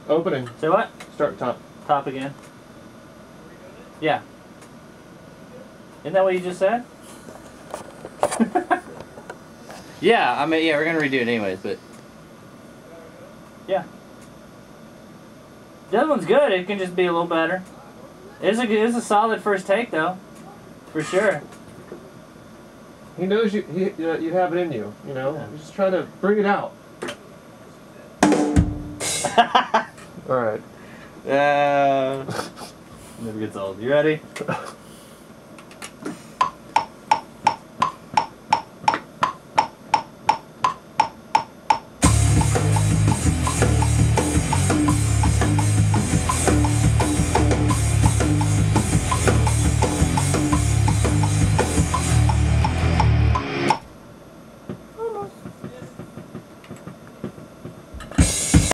Opening. Say what? Start top. Top again. Yeah. Isn't that what you just said? Yeah, I mean, yeah, we're gonna redo it anyways, but Yeah. The other one's good. It can just be a little better. It's a solid first take though, for sure. He knows you have it in you. You know, Yeah. you just try to bring it out. All right. Never gets old. You ready?